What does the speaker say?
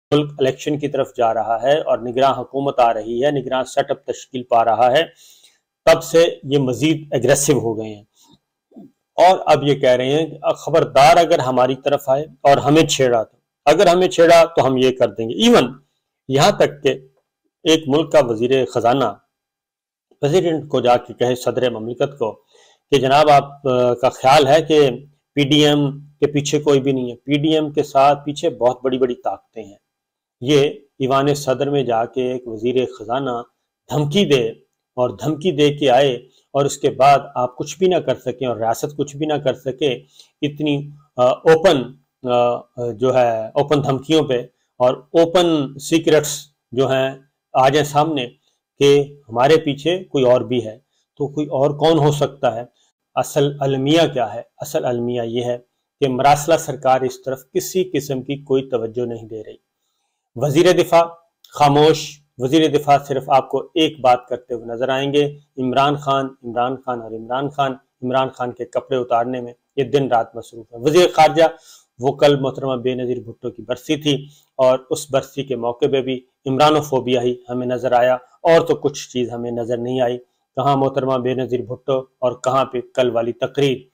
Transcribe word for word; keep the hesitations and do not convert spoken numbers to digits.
ملک election کی طرف جا رہا ہے اور نگراں حکومت آ رہی ہے، نگراں سیٹ اپ تشکیل پا رہا ہے، تب سے یہ مزید ایگریسو ہو گئے ہیں اور اب یہ کہہ رہے ہیں کہ خبردار اگر ہماری طرف آئے اور ہمیں چھیڑا تو اگر ہمیں چھیڑا تو ہم یہ کر دیں گے۔ ایون یہاں تک کہ ایک ملک کا وزیر خزانہ پریزیڈنٹ کو جا کے کہے، صدر مملکت کو، کہ جناب آپ کا خیال ہے کہ پی ڈی ایم کے پیچھے کوئی بھی نہیں ہے، پی ڈی ایم کے ساتھ پیچھے بہت بڑی بڑی طاقتیں ہیں۔ یہ ایوان صدر میں جا کے ایک وزیر خزانہ دھمکی دے اور دھمکی دے کے آئے اور اس کے بعد آپ کچھ بھی نہ کر سکیں اور ریاست کچھ بھی نہ کر سکے، اتنی اوپن جو ہے اوپن دھمکیوں پہ اور اوپن سیکرٹس جو ہیں آ جائیں سامنے کہ ہمارے پیچھے کوئی اور بھی ہے، تو کوئی اور کون ہو سکتا ہے؟ اصل المیہ کیا ہے؟ اصل المیہ یہ ہے کہ مراسلہ سرکار اس طرف کسی قسم کی کوئی توجہ نہیں دے رہی۔ وزیر دفاع خاموش، وزیر دفاع صرف آپ کو ایک بات کرتے ہوئے نظر آئیں گے، عمران خان عمران خان اور عمران خان عمران خان کے کپڑے اتارنے میں یہ دن رات مصروف ہے۔ وزیر خارجہ، وہ کل محترمہ بے نظیر بھٹو کی برسی تھی اور اس برسی کے موقع پہ بھی عمرانوفوبیا ہی ہمیں نظر آیا اور تو کچھ چیز ہمیں نظر نہیں آئی۔ کہاں محترمہ بے نظیر بھٹو اور کہاں پہ کل والی تقریر۔